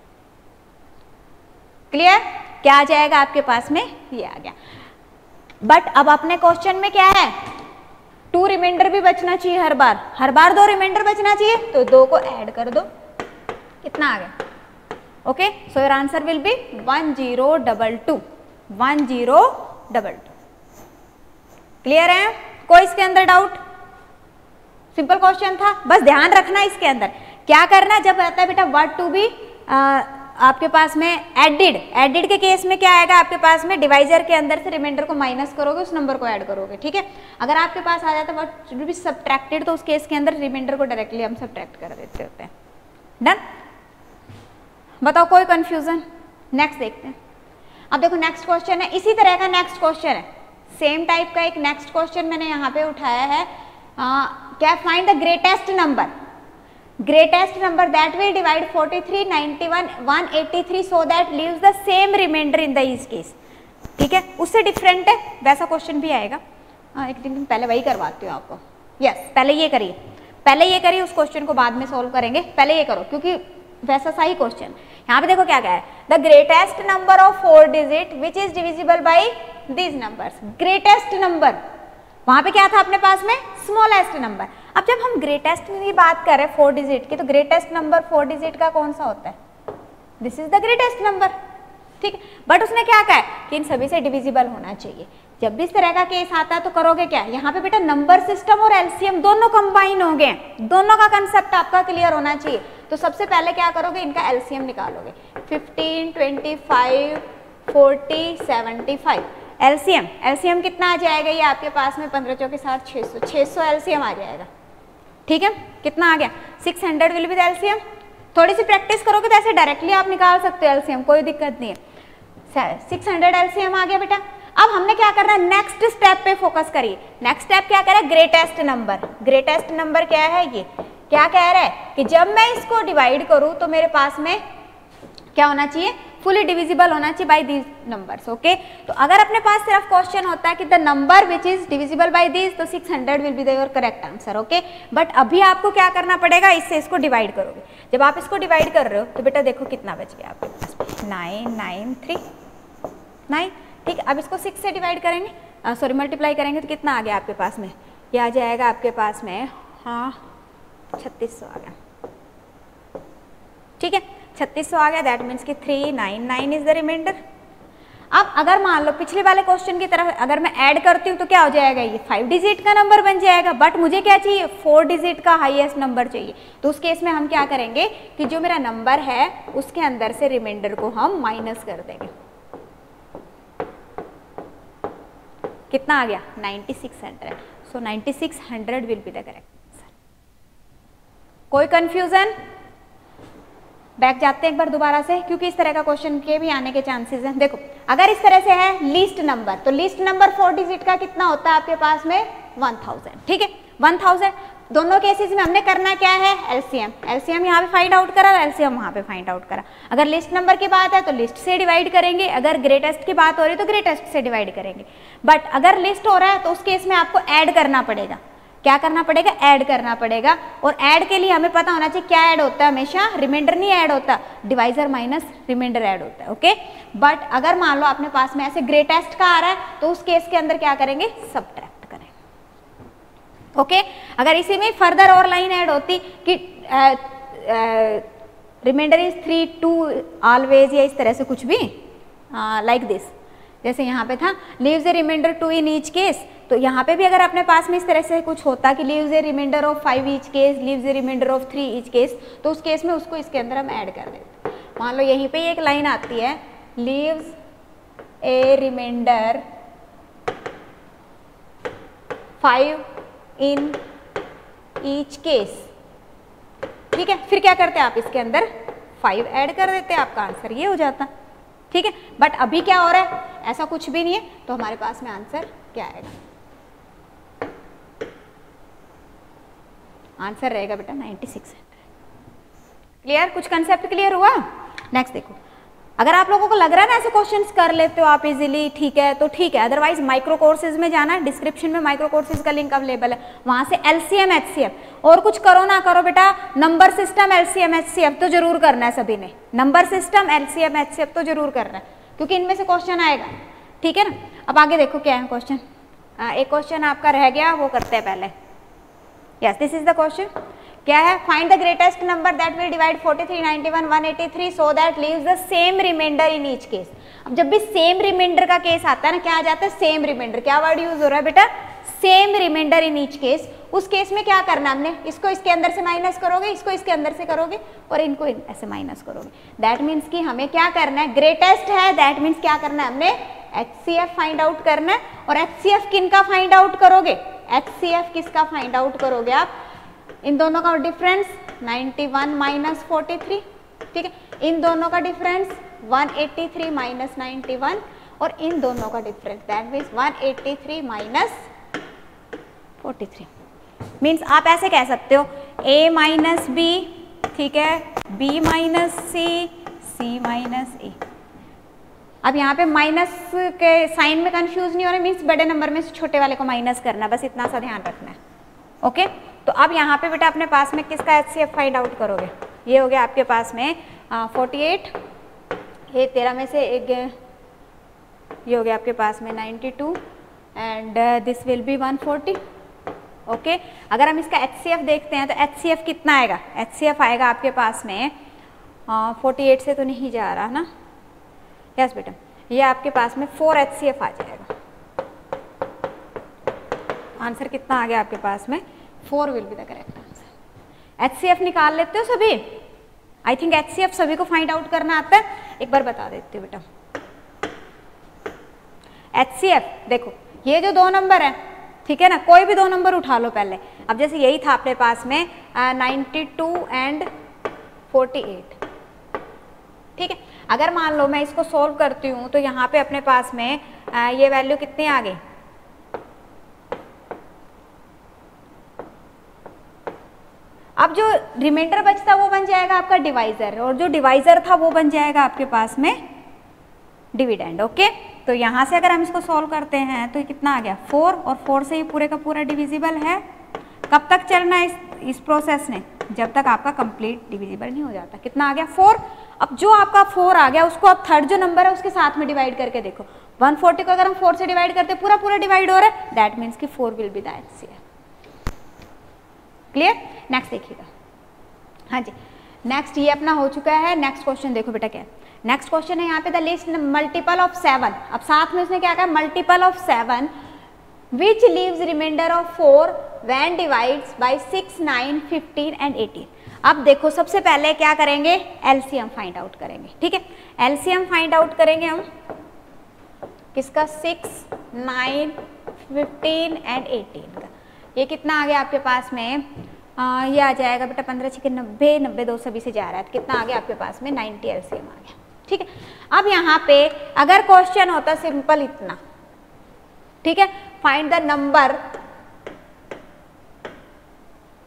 Clear, क्या आ जाएगा आपके पास में, ये आ गया। बट अब अपने क्वेश्चन में क्या है, टू रिमाइंडर भी बचना चाहिए हर बार, हर बार दो रिमाइंडर बचना चाहिए, तो दो को ऐड कर दो, कितना आ गया, okay. So your answer will be one zero double two, one zero double two. Clear है, कोई इसके अंदर डाउट, सिंपल क्वेश्चन था, बस ध्यान रखना इसके अंदर क्या करना है। जब रहता है बेटा व्हाट टू बी आपके पास में एडिड, एडिड के केस में क्या आएगा आपके पास में, डिवाइजर के अंदर से रिमाइंडर को माइनस करोगे, उस नंबर को ऐड करोगे, ठीक है। अगर आपके पास आ जाता है व्हाट शुड बी सब्ट्रैक्टेड, तो उस केस के अंदर रिमाइंडर को डायरेक्टली हम सब्ट्रैक्ट कर देते होते हैं। डन, बताओ कोई कंफ्यूजन, नेक्स्ट देखते हैं। अब देखो नेक्स्ट क्वेश्चन है, इसी तरह का नेक्स्ट क्वेश्चन है, सेम टाइप का एक नेक्स्ट क्वेश्चन मैंने यहाँ पे उठाया है। आ, क्या, find the greatest number, greatest number that will divide forty three, ninety one, one eighty three so that leaves the same remainder in the each case, ठीक है, उससे डिफरेंट है, वैसा क्वेश्चन भी आएगा। हाँ, एक दिन पहले वही करवाती हूँ आपको, यस yes, पहले ये करिए, पहले ये करिए, उस क्वेश्चन को बाद में सॉल्व करेंगे, पहले ये करो क्योंकि वैसा सा ही क्वेश्चन। यहाँ पे देखो क्या क्या है, the greatest number of four digit which is divisible by these numbers. Greatest number, वहां पे क्या था अपने पास में, स्मॉलेस्ट नंबर। अब जब हम ग्रेटेस्ट की बात कर रहे हैं फोर डिजिट की, तो ग्रेटेस्ट नंबर फोर डिजिट का कौन सा होता है, this is the greatest number, ठीक है। बट उसने क्या कहा है कि इन सभी से डिविजिबल होना चाहिए। जब भी इस तरह का केस आता है तो करोगे क्या, यहाँ पे बेटा नंबर सिस्टम और एलसीएम दोनों कंबाइन हो गए, दोनों का कंसेप्ट आपका क्लियर होना चाहिए। तो सबसे पहले क्या करोगे, इनका एलसीएम निकालोगे, fifteen, twenty five, forty, seventy five, LCM, LCM कितना आ जाएगा, ये आपके पास में पंद्रह चौके साथ छह सौ, छह सौ एलसीएम आ जाएगा, ठीक है। कितना आ गया, six hundred will be the LCM. थोड़ी सी प्रैक्टिस करोगे तो ऐसे डायरेक्टली आप निकाल सकते हो एलसीएम, कोई दिक्कत नहीं है। सिक्स हंड्रेड एलसीएम आ गया बेटा। अब हमने क्या करना है, नेक्स्ट स्टेप पे फोकस करिए। नेक्स्ट स्टेप क्या कह रहा है, ग्रेटेस्ट नंबर। ग्रेटेस्ट नंबर क्या है, ये क्या कह रहा है कि जब मैं इसको डिवाइड करूं तो मेरे पास में क्या होना चाहिए, फुली डिविजिबल होना चाहिए बाय दीज नंबर्स, ओके। तो अगर अपने पास सिर्फ क्वेश्चन होता है कि the number which is divisible by these, तो six hundred will be the your correct answer, okay. But अभी आपको क्या करना पड़ेगा, इससे इसको डिवाइड करोगे। जब आप इसको डिवाइड कर रहे हो तो बेटा देखो कितना बच गया आपके पास, नाइन नाइन थ्री नाइन, ठीक है। अब इसको सिक्स से डिवाइड करेंगे, सॉरी मल्टीप्लाई करेंगे तो कितना आ गया आपके पास में, ये आ जाएगा आपके पास में, हाँ छत्तीस सौ आ गया, ठीक है, छत्तीस सौ आ गया। दैट मीन्स कि three nine nine is the remainder. अब अगर मान लो पिछले वाले क्वेश्चन की तरफ अगर मैं ऐड करती हूँ तो क्या हो जाएगा, ये फाइव डिजिट का नंबर बन जाएगा। बट मुझे क्या चाहिए, फोर डिजिट का हाईएस्ट नंबर चाहिए। तो उस केस में हम क्या करेंगे कि जो मेरा नंबर है उसके अंदर से रिमाइंडर को हम माइनस कर देंगे। कितना आ गया, ninety six hundred. So ninety six hundred will be the correct answer. कोई कंफ्यूजन, बैक जाते हैं एक बार दोबारा से, क्योंकि इस तरह का क्वेश्चन के भी आने के चांसेस हैं। देखो अगर इस तरह से है लीस्ट नंबर, तो लीस्ट नंबर फोर डिजिट का कितना होता है आपके पास में, वन थाउजेंड, ठीक है, वन थाउजेंड। दोनों केसेस में हमने करना क्या है, एलसीएम। एलसीएम यहाँ पे फाइंड आउट करा, एलसीएम वहाँ पे फाइंड आउट करा। अगर लिस्ट नंबर की बात है तो लिस्ट से डिवाइड करेंगे, अगर ग्रेटेस्ट की बात हो रही है तो ग्रेटेस्ट से डिवाइड करेंगे। बट अगर लिस्ट हो रहा है तो उस केस में आपको ऐड करना पड़ेगा। क्या करना पड़ेगा, ऐड करना पड़ेगा। और ऐड के लिए हमें पता होना चाहिए क्या ऐड होता है, हमेशा रिमाइंडर नहीं ऐड होता, डिवाइजर माइनस रिमाइंडर ऐड होता है। ओके, बट अगर मान लो अपने पास में ऐसे ग्रेटेस्ट का आ रहा है तो उस केस के अंदर क्या करेंगे, सबट्रैक्ट करें। Okay okay? अगर इसी में फर्दर और लाइन ऐड होती कि remainder is three two always या इस तरह से कुछ भी लाइक दिस, जैसे यहाँ पे था leaves a remainder two in each case, तो यहाँ पे भी अगर अपने पास में इस तरह से कुछ होता कि leaves a remainder of five each case, leaves a remainder of three each case, तो उस केस में उसको इसके अंदर हम ऐड कर देते। मान लो यहीं पे एक लाइन आती है leaves a remainder five in each case, ठीक है, फिर क्या करते हैं आप इसके अंदर फाइव ऐड कर देते हैं, आपका आंसर ये हो जाता। ठीक है, बट अभी क्या हो रहा है, ऐसा कुछ भी नहीं है, तो हमारे पास में आंसर क्या आएगा, आंसर रहेगा बेटा नाइन्टी सिक्स हंड्रेड। क्लियर, कुछ कंसेप्ट क्लियर हुआ। नेक्स्ट देखो, अगर आप लोगों को लग रहा है ना ऐसे क्वेश्चंस कर लेते हो आप इजीली, ठीक है तो ठीक है, अदरवाइज माइक्रो कोर्सेज में जाना, डिस्क्रिप्शन में माइक्रो कोर्सेज का लिंक अवेलेबल है, वहां से एलसीएम एचसीएफ, और कुछ करो ना करो बेटा नंबर सिस्टम एलसीएम एचसीएफ तो जरूर करना है सभी ने, नंबर सिस्टम एलसीएम एचसीएफ तो जरूर करना है, क्योंकि इनमें से क्वेश्चन आएगा। ठीक है ना, अब आगे देखो क्या है क्वेश्चन, एक क्वेश्चन आपका रह गया, वो करते हैं पहले। Yes, this is the question. क्या है, find the greatest number that will divide forty three, ninety one, one eighty three so that leaves the same remainder in each case. अब जब भी सेम रिमाइंडर का केस आता है ना, क्या आ जाता है, सेम रिमाइंडर। क्या वर्ड यूज हो रहा है बेटा, same remainder in each case. उस केस में क्या करना हमने, इसको इसके अंदर से माइनस करोगे, इसको इसके अंदर से करोगे, और इनको ऐसे माइनस करोगे। दैट मीन्स कि हमें क्या करना है, ग्रेटेस्ट है, दैट मीन्स क्या करना है, हमने एचसीएफ फाइंड आउट करना है। और एचसीएफ किन का फाइंड आउट करोगे, एचसीएफ किसका फाइंड आउट करोगे आप, इन दोनों का difference ninety one minus forty three, ठीक है, इन दोनों का difference one eighty three minus ninety one, और इन दोनों का difference that means one eighty three minus forty three. Means आप ऐसे कह सकते हो a माइनस बी, ठीक है, b minus C, c minus A. अब यहाँ पे माइनस के साइन में कंफ्यूज नहीं हो रहा, मीन्स बड़े नंबर में से छोटे वाले को माइनस करना, बस इतना सा ध्यान रखना है। ओके, तो अब यहाँ पे बेटा अपने पास में किसका एचसीएफ फाइंड आउट करोगे, ये हो गया आपके पास में फोर्टी एट, ये तेरह में से एक, ये हो गया आपके पास में ninety two, and this will be one forty. Okay, अगर हम इसका एचसीएफ देखते हैं तो एचसीएफ कितना आएगा, एचसीएफ आएगा आपके पास में फोर्टी एट से तो नहीं जा रहा ना, यस बेटा, ये आपके पास में फोर एचसीएफ आ जाएगा। आंसर कितना आ गया आपके पास में, four will be the correct answer. HCF निकाल लेते हो सभी, आई थिंक एचसीएफ सभी को फाइंड आउट करना आता है, एक बार बता देती हूँ बेटा। एचसीएफ देखो, ये जो दो नंबर है, ठीक है ना, कोई भी दो नंबर उठा लो पहले। अब जैसे यही था अपने पास में ninety two and forty eight, ठीक है, अगर मान लो मैं इसको सोल्व करती हूँ तो यहाँ पे अपने पास में आ, ये वैल्यू कितनी आ गई, अब जो रिमाइंडर बचता वो बन जाएगा आपका डिवाइजर, और जो डिवाइजर था वो बन जाएगा आपके पास में डिविडेंड। ओके, तो यहाँ से अगर हम इसको सॉल्व करते हैं तो ये कितना आ गया, फोर, और फोर से ये पूरे का पूरा डिविजिबल है। कब तक चलना है इस, इस प्रोसेस ने, जब तक आपका कंप्लीट डिविजिबल नहीं हो जाता। कितना आ गया, फोर। अब जो आपका फोर आ गया उसको अब थर्ड जो नंबर है उसके साथ में डिवाइड करके देखो, वन फोर्टी को अगर हम फोर से डिवाइड करते पूरा पूरा डिवाइड हो रहा है, दैट मीन्स कि four will be the HCF. Clear, next देखिएगा। हाँ जी, नेक्स्ट ये अपना हो चुका है। नेक्स्ट क्वेश्चन देखो बेटा क्या है, नेक्स्ट क्वेश्चन है यहाँ पे the least multiple of seven. अब साथ में उसने क्या कहा, multiple of seven which leaves remainder of four when divides by six, nine, fifteen and eighteen. अब देखो सबसे पहले क्या करेंगे, एलसीएम फाइंड आउट करेंगे। ठीक है, एलसीएम फाइंड आउट करेंगे हम किसका, six, nine, fifteen and eighteen का। ये कितना आ गया आपके पास में, आ, ये आ जाएगा बेटा पंद्रह छः नब्बे, नब्बे दो सभी से जा रहा है, तो कितना आ गया आपके पास में, नाइन्टी एलसीएम आ गया। ठीक है, अब यहाँ पे अगर क्वेश्चन होता सिंपल इतना, ठीक है, find the number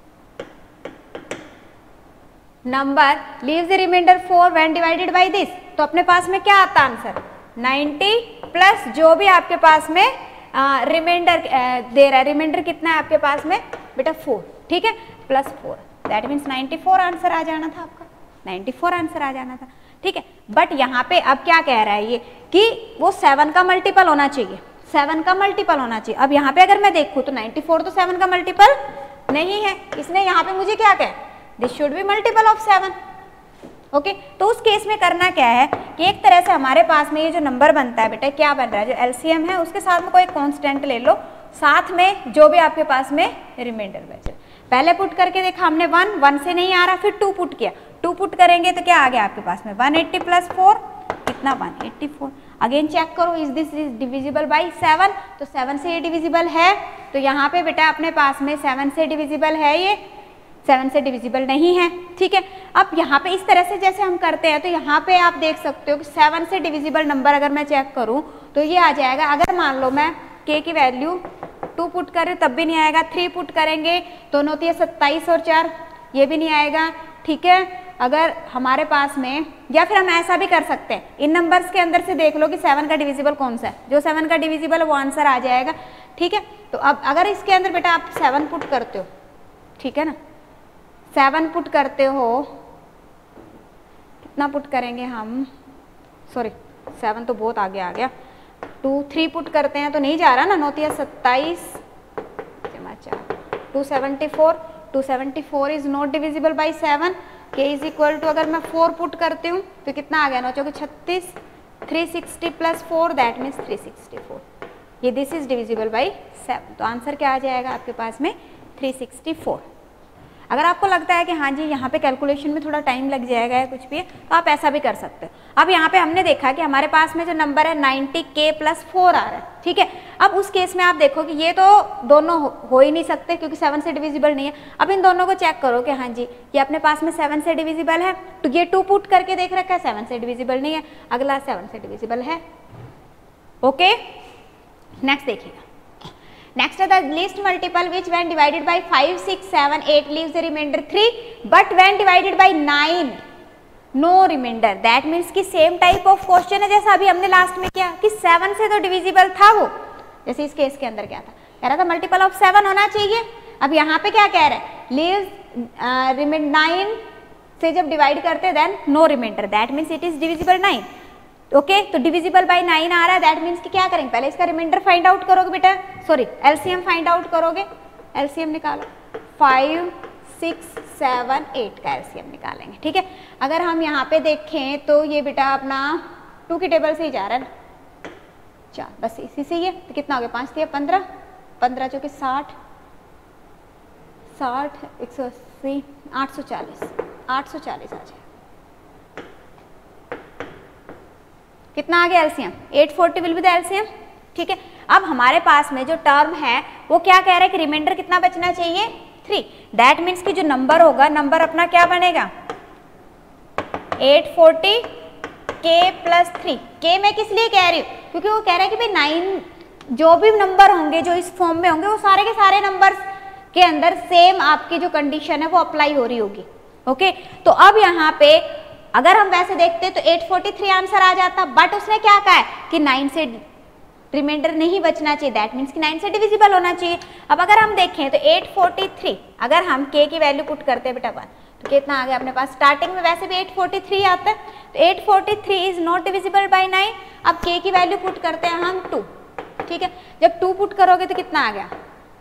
number leaves the remainder four when divided by this, तो अपने पास में क्या आता आंसर नाइन्टी प्लस जो भी आपके पास में रिमाइंडर दे रहा है, रिमाइंडर कितना है आपके पास में बेटा फोर, ठीक है, plus four, that means ninety four answer आ जाना था आपका, नाइन्टी फोर आंसर आ जाना था, ठीक है। बट यहाँ पे अब क्या कह रहा है ये कि वो सेवन का मल्टीपल होना चाहिए, सेवन का मल्टीपल होना चाहिए। अब यहाँ पे अगर मैं देखूँ तो नाइन्टी फोर तो सेवन का मल्टीपल नहीं है, इसने यहाँ पे मुझे क्या कहा, this should be multiple of seven, okay. तो उस केस में करना क्या है कि एक तरह से हमारे पास में ये जो नंबर बनता है बेटा क्या बन रहा है, जो एलसीएम है उसके साथ में कोई कांस्टेंट ले लो, साथ में जो भी आपके पास में रिमाइंडर बचे। पहले पुट करके देखा हमने वन, वन से नहीं आ रहा, फिर टू पुट किया, टू पुट करेंगे तो क्या आ गया आपके पास में वन एट्टी प्लस फोर कितना one eighty four. Again check करो is this is divisible by seven, तो सेवन से ये डिविजिबल है, तो यहाँ पे बेटा अपने पास में सेवन से डिविजिबल है, ये सेवन से डिविजिबल नहीं है, ठीक है। अब यहाँ पे इस तरह से जैसे हम करते हैं तो यहाँ पे आप देख सकते हो कि सेवन से डिविजिबल नंबर अगर मैं चेक करूँ तो ये आ जाएगा, अगर मान लो मैं k की वैल्यू टू पुट करें तब भी नहीं आएगा, थ्री पुट करेंगे दोनों होती है सत्ताईस और चार, ये भी नहीं आएगा, ठीक है। अगर हमारे पास में, या फिर हम ऐसा भी कर सकते हैं, इन नंबर्स के अंदर से देख लो कि सेवन का डिविजिबल कौन सा है, जो सेवन का डिविजिबल है वो आंसर आ जाएगा, ठीक है। तो अब अगर इसके अंदर बेटा आप सेवन पुट करते हो, ठीक है ना, सेवन पुट करते हो, कितना पुट करेंगे हम, सॉरी सेवन तो बहुत आगे आ गया, टू थ्री पुट करते हैं तो नहीं जा रहा ना, नौतिया सत्ताईस जमा चार, two seventy four, two seventy four is not divisible by seven, K is equal to अगर मैं फोर पुट करती हूँ तो कितना आ गया, नौ चौके छत्तीस, three sixty plus four that means three sixty four, ये this is divisible by seven, तो आंसर क्या आ जाएगा आपके पास में थ्री सिक्सटी फोर। अगर आपको लगता है कि हाँ जी यहाँ पे कैलकुलेशन में थोड़ा टाइम लग जाएगा या कुछ भी है तो आप ऐसा भी कर सकते हो। अब यहाँ पे हमने देखा कि हमारे पास में जो नंबर है नाइन्टी के प्लस फोर आ रहा है, ठीक है। अब उस केस में आप देखो कि ये तो दोनों हो, हो ही नहीं सकते क्योंकि सेवन से डिविजिबल नहीं है। अब इन दोनों को चेक करो कि हाँ जी ये अपने पास में सेवन से डिविजिबल है, तो ये टू पुट करके देख रखा है, सेवन से डिविजिबल नहीं है, अगला सेवन से डिविजिबल है, ओके। नेक्स्ट देखिएगा, next are the least multiple which when divided by five, six, seven, eight leaves the remainder three, but when divided by nine no remainder, that means कि same type of question है जैसा अभी हमने last में किया कि seven से तो डिविजिबल था वो, जैसे इस केस के अंदर क्या था, कह रहा था मल्टीपल ऑफ सेवन होना चाहिए। अब यहाँ पे क्या कह रहा है, leaves रिमेंड नाइन से जब डिवाइड करते then no remainder, that means it is divisible nine, okay. तो डिविजिबल बाय नाइन आ रहा है, दैट मीन्स कि क्या करेंगे, पहले इसका रिमाइंडर फाइंड आउट करोगे बेटा, सॉरी एलसीएम फाइंड आउट करोगे, एलसीएम निकालो, फाइव सिक्स सेवन एट का एलसीएम निकालेंगे, ठीक है। अगर हम यहाँ पे देखें तो ये बेटा अपना टू की टेबल से ही जा रहा है ना, चार बस इसी से ही है, तो कितना हो गया, पाँच दिया पंद्रह, पंद्रह जो कि साठ, साठ एक सौ अस्सी, आठ सौ चालीस, आठ सौ चालीस आ जाए, कितना आ गया LCM, eight forty will be the LCM, ठीक है। अब हमारे पास में जो टर्म है वो क्या कह रहा है कि रिमाइंडर कितना बचना चाहिए, थ्री, दैट मीन्स कि जो नंबर होगा, नंबर अपना क्या बनेगा, एट फोर्टी के प्लस थ्री, के मैं किस लिए कह रही हूँ, क्योंकि वो कह रहा है कि भाई नाइन जो भी नंबर होंगे जो इस फॉर्म में होंगे वो सारे के सारे नंबर्स के अंदर सेम आपकी जो कंडीशन है वो अप्लाई हो रही होगी, ओके। तो अब यहाँ पे अगर हम वैसे देखते तो एट फोर्टी थ्री आंसर आ जाता, बट उसने क्या कहा है कि नाइन से रिमाइंडर नहीं बचना चाहिए, दैट मीन्स कि नाइन से डिविजिबल होना चाहिए। अब अगर हम देखें तो एट फोर्टी थ्री अगर हम k की वैल्यू पुट करते हैं बेटा वन, तो कितना आ गया अपने पास, स्टार्टिंग में वैसे भी एट फोर्टी थ्री आता है, तो eight forty three is not divisible by nine. अब k की वैल्यू पुट करते हैं हम टू, ठीक है। जब टू पुट करोगे तो कितना आ गया,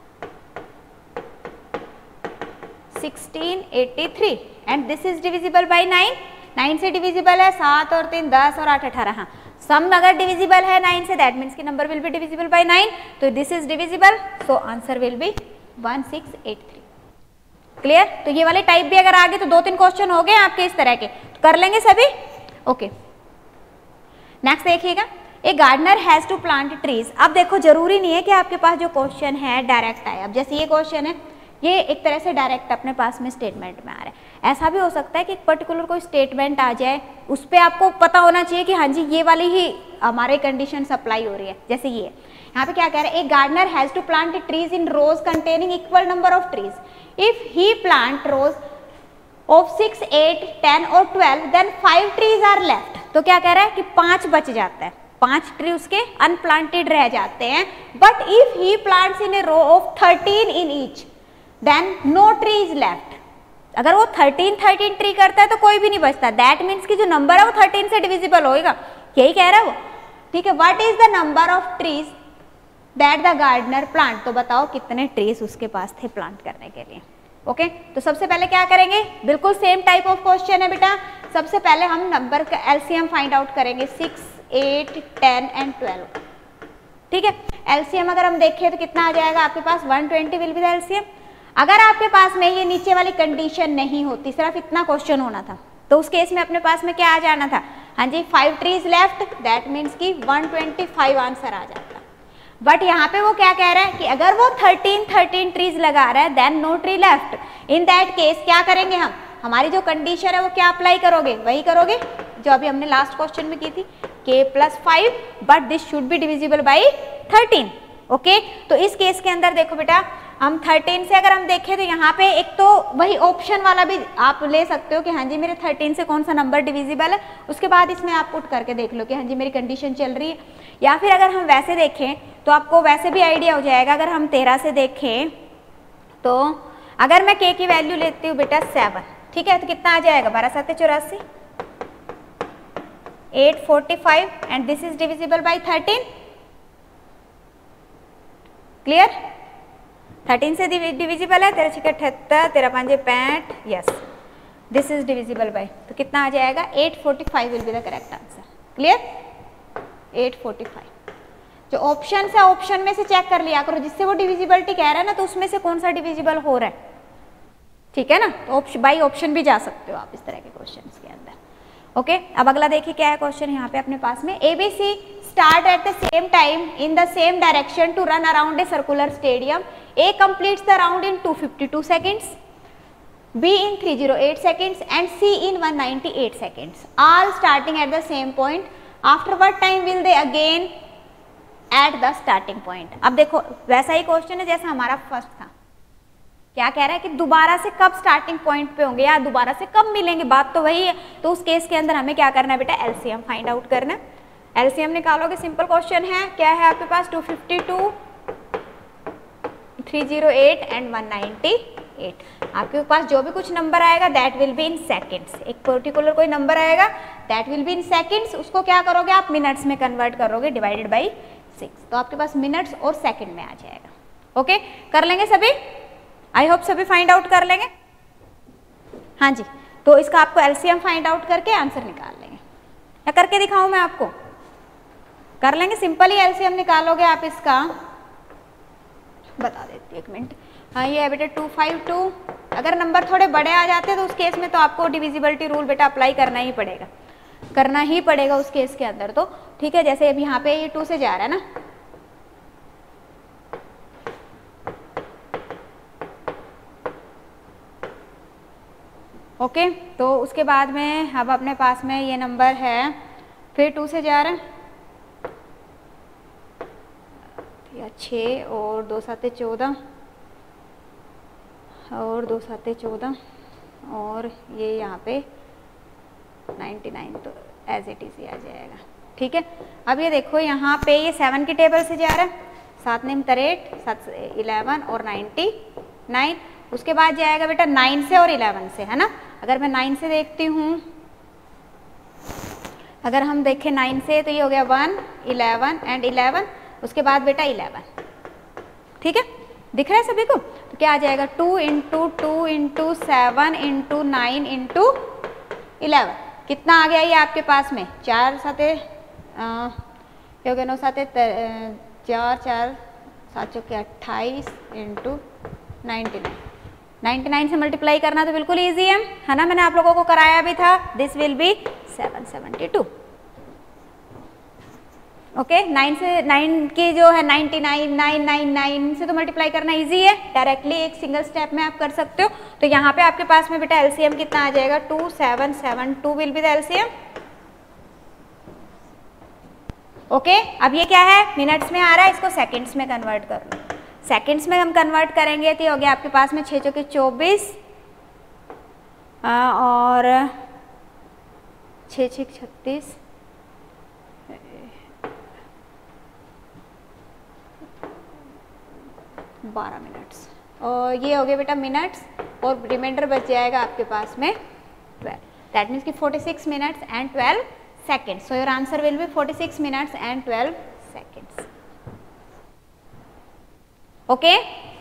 sixteen eighty three, and this is divisible by nine, nine से डिविजिबल है, सात और तीन दस और आठ अठारह, हाँ सम अगर डिविजिबल है नाइन से, दैट मीन्स की number will be divisible by nine, तो this is divisible, so answer will be one six eight three, clear. तो ये वाले टाइप भी अगर आ गए तो दो तीन क्वेश्चन हो गए आपके इस तरह के, तो कर लेंगे सभी, ओके। नेक्स्ट देखिएगा, a gardener has to plant trees. अब देखो जरूरी नहीं है कि आपके पास जो क्वेश्चन है डायरेक्ट आए, अब जैसे ये क्वेश्चन है ये एक तरह से डायरेक्ट अपने पास में स्टेटमेंट में आ रहा है, ऐसा भी हो सकता है कि एक पर्टिकुलर कोई स्टेटमेंट आ जाए, उस पर आपको पता होना चाहिए कि हाँ जी ये वाली ही हमारे कंडीशन अप्लाई हो रही है। जैसे ये यहाँ पे क्या कह रहा है, a gardener has to plant trees in rows containing equal number of trees, if he plant rows of six, eight, ten और twelve, then five trees are left. तो क्या कह रहा है कि पांच बच जाता है, पांच ट्री उसके अनप्लांटेड रह जाते हैं। But if he plants in a row of thirteen in each, then no tree is left. अगर वो थर्टीन थर्टीन ट्री करता है तो कोई भी नहीं बचता। दैट मीन्स कि जो नंबर है वो थर्टीन से डिविजिबल होएगा, यही कह रहा है वो। ठीक है, what is the number of trees that the gardener plant. तो बताओ कितने ट्रीज उसके पास थे प्लांट करने के लिए। Okay okay? तो सबसे पहले क्या करेंगे, बिल्कुल सेम टाइप ऑफ क्वेश्चन है बेटा। सबसे पहले हम नंबर का एलसीएम फाइंड आउट करेंगे, six, eight, ten and twelve. ठीक है, एलसीएम अगर हम देखें तो कितना आ जाएगा आपके पास, one twenty will be the LCM. अगर आपके पास में ये नीचे वाली कंडीशन नहीं होती, सिर्फ इतना क्वेश्चन होना था, तो उस केस में अपने पास में क्या आ जाना था, हाँ जी five trees left, that means कि वन ट्वेंटी फाइव आंसर आ जाता। बट यहाँ पे वो क्या कह रहा है कि अगर वो थर्टीन थर्टीन ट्रीज लगा रहा है, then no tree left. In that case क्या करेंगे हम, हमारी जो कंडीशन है वो क्या अप्लाई करोगे, वही करोगे जो अभी हमने लास्ट क्वेश्चन में की थी, k plus five, but this should be divisible by thirteen. Okay, तो इस केस के अंदर देखो बेटा, हम थर्टीन से अगर हम देखें तो यहाँ पे एक तो वही ऑप्शन वाला भी आप ले सकते हो कि हाँ जी मेरे थर्टीन से कौन सा नंबर डिविजिबल है, उसके बाद इसमें आप पुट करके देख लो कि हाँ जी मेरी कंडीशन चल रही है। या फिर अगर हम वैसे देखें तो आपको वैसे भी आइडिया हो जाएगा। अगर हम तेरह से देखें तो अगर मैं k की वैल्यू लेती हूँ बेटा सेवन, ठीक है, तो कितना आ जाएगा, बारह सत्ते चौरासी, eight forty five and this is divisible by thirteen. Clear, thirteen से डिविजिबल है, तेरह छक्के अठहत्तर, तेरह पांचे पैंठ, yes this is divisible by, तो कितना आ जाएगा, eight forty five will be the correct answer. Clear, eight forty five. जो ऑप्शन है ऑप्शन में से चेक कर लिया करो, जिससे वो डिविजिबिलिटी कह रहा है ना, तो उसमें से कौन सा डिविजिबल हो रहा है, ठीक है ना। तो ऑप्शन बाई ऑप्शन भी जा सकते हो आप इस तरह के क्वेश्चन के अंदर। ओके, अब अगला देखिए क्या है क्वेश्चन यहाँ पे अपने पास में, ABC start at the same time in the same direction to run around a circular stadium. A completes the round in two fifty-two seconds, B in three oh eight seconds and C in one ninety-eight seconds, all starting at the same point. After what time will they again at the starting point? अब देखो वैसा ही question है जैसा हमारा first था। क्या कह रहा है कि दोबारा से कब स्टार्टिंग पॉइंट पे होंगे या दोबारा से कब मिलेंगे, बात तो वही है। तो उस केस के अंदर हमें क्या करना है बेटा, एलसीएम फाइंड आउट करना है। एलसीएम निकालोगे, सिंपल क्वेश्चन है, क्या है आपके पास, two fifty two, three zero eight and one ninety eight. आपके पास जो भी कुछ नंबर आएगा that will be in seconds. एक पर्टिकुलर कोई नंबर आएगा that will be in seconds, उसको क्या करोगे आप, मिनट्स में कन्वर्ट करोगे, डिवाइडेड बाई सिक्स, तो आपके पास मिनट्स और सेकंड में आ जाएगा। ओके, कर लेंगे सभी, आई होप सभी फाइंड आउट कर लेंगे। हाँ जी, तो इसका आपको एलसीएम फाइंड आउट करके आंसर निकाल लेंगे, या करके दिखाऊं मैं आपको, कर लेंगे, सिंपल ही एलसीएम निकालोगे आप इसका, बता देती एक मिनट। हाँ ये है बेटा टू फाइव टू। अगर नंबर थोड़े बड़े आ जाते हैं तो उस केस में तो आपको डिविजिबिलिटी रूल बेटा अप्लाई करना ही पड़ेगा, करना ही पड़ेगा उस केस के अंदर तो, ठीक है। जैसे अब यहाँ पे ये टू से जा रहा है ना, ओके, तो उसके बाद में अब अपने पास में ये नंबर है, फिर टू से जा रहा है, या छः और दो साते चौदह, और दो साते चौदह, और ये यहाँ पे नाइन्टी नाइन, तो एज इट इज आ जाएगा, ठीक है। अब ये देखो यहाँ पे ये सेवन की टेबल से जा रहा है, सात नेम तरेट, सात इलेवन और नाइन्टी नाइन, उसके बाद जाएगा बेटा नाइन से और इलेवन से, है ना। अगर मैं नाइन से देखती हूँ, अगर हम देखें नाइन से तो ये हो गया वन, इलेवन एंड इलेवन, उसके बाद बेटा इलेवन, ठीक है, दिख रहा है सभी को। तो क्या आ जाएगा, two into two into seven into nine into eleven, कितना आ गया ये आपके पास में, चार साते क्या हो गया, नौ साते चार, चार सात चौके अट्ठाईस into ninety nine, ninety nine से मल्टीप्लाई करना तो बिल्कुल ईजी है, है ना, मैंने आप लोगों को कराया भी था। This will be seven seventy two. Okay, nine से नाइन की जो है ninety nine, nine nine nine से तो मल्टीप्लाई करना इजी है, डायरेक्टली एक सिंगल स्टेप में आप कर सकते हो। तो यहाँ पे आपके पास में बेटा एलसीएम कितना आ जाएगा, two seven seven two will be the LCM. Okay, अब ये क्या है, मिनट्स में आ रहा है, इसको सेकंड्स में कन्वर्ट कर लो। सेकंड्स में हम कन्वर्ट करेंगे तो हो गया आपके पास में छः चौके चौबीस, और छः छः छत्तीस, बारह मिनट्स, और ये हो गए बेटा मिनट्स, और रिमाइंडर बच जाएगा आपके पास में ट्वेल्व, दैट मीन्स कि forty six minutes and twelve seconds. So your answer will be forty six minutes and twelve seconds. Okay,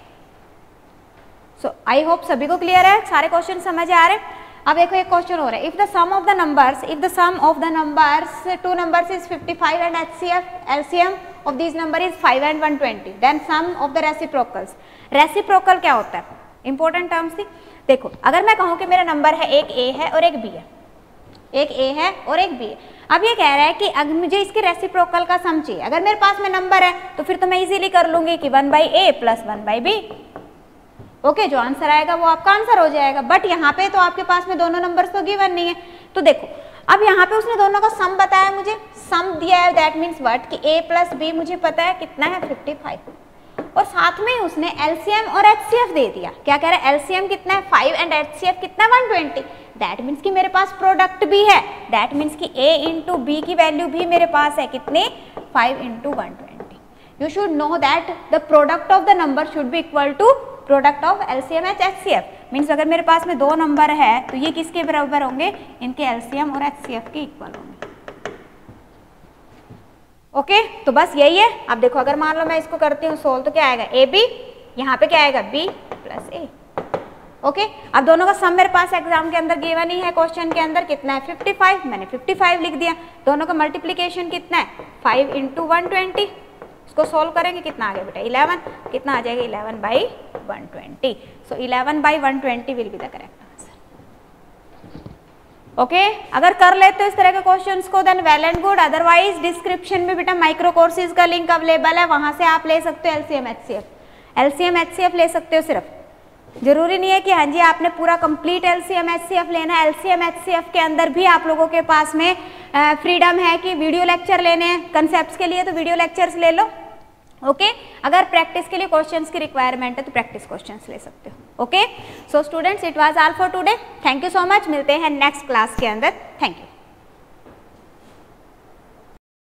so I hope सभी को क्लियर है, सारे क्वेश्चन समझ आ रहे हैं. अब देखो एक क्वेश्चन हो रहा है, if the sum of the numbers if the sum of the numbers two numbers is fifty five and HCF LCM of this number is five and one twenty, then sum of the reciprocals. Reciprocal क्या होता है, important terms थी. देखो अगर मैं कहूँ कि मेरा नंबर है एक ए है और एक बी है, एक ए है और एक बी है. अब ये कह रहा है कि अगर मुझे इसके रेसिप्रोकल का सम चाहिए, अगर मेरे पास में नंबर है तो फिर तो मैं इजीली कर लूंगी कि one by a plus one by b. Okay, जो आंसर आएगा वो आपका आंसर हो जाएगा. बट यहाँ पे तो आपके पास में दोनों नंबर्स तो गिवन नहीं है. तो देखो अब यहाँ पे उसने दोनों का सम बताया, मुझे सम दिया है, दैट मीन्स व्हाट कि a प्लस बी मुझे पता है कितना है फिफ्टी फाइव, और साथ में उसने एलसीएम और एचसीएफ दे दिया. क्या कह रहा है, एलसीएम कितना है फाइव एंड एचसीएफ कितना वन ट्वेंटी. दैट मीन्स कि मेरे पास प्रोडक्ट भी है, दैट मीन्स कि a इंटू बी की वैल्यू भी मेरे पास है कितने, five into one twenty. You should know that the product of the number should be equal to product of LCM H HCF. Means अगर मेरे पास में दो नंबर है तो ये किसके बराबर होंगे, इनके एलसीएम और एचसीएफ के इक्वल होंगे. ओके okay, तो बस यही है. अब देखो अगर मान लो मैं इसको करती हूँ सोल्व, तो क्या आएगा ए बी, यहाँ पे क्या आएगा बी प्लस ए. ओके, अब दोनों का सम मेरे पास एग्जाम के अंदर गिवन ही है, क्वेश्चन के अंदर कितना है फिफ्टी फाइव, मैंने फिफ्टी फाइव लिख दिया. दोनों का मल्टीप्लीकेशन कितना है फाइव इंटू वन ट्वेंटी. इसको सोल्व करेंगे कितना आ गया बेटा इलेवन, कितना आ जाएगा eleven by one twenty. So eleven by one twenty will be the correct answer. Okay, अगर कर लेते हो इस तरह के क्वेश्चंस को then well and good. Otherwise description में बेटा माइक्रो कोर्सेज का लिंक अवेलेबल है, वहां से आप ले सकते हो एलसीएम एचसीएफ. एलसीएम एचसीएफ ले सकते हो, सिर्फ जरूरी नहीं है कि हाँ जी आपने पूरा कंप्लीट एलसीएम एचसीएफ लेना है. एलसीएम एचसीएफ के अंदर भी आप लोगों के पास में फ्रीडम है कि वीडियो लेक्चर लेने हैं कंसेप्ट्स के लिए, तो वीडियो लेक्चर्स ले लो. Okay okay? अगर प्रैक्टिस के लिए क्वेश्चंस की रिक्वायरमेंट है तो प्रैक्टिस क्वेश्चंस ले सकते हो. Okay, so students it was all for today. Thank you so much. मिलते हैं नेक्स्ट क्लास के अंदर. Thank you.